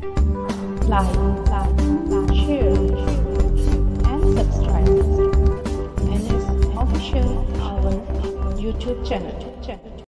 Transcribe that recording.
share, and subscribe. NS Official, our YouTube channel.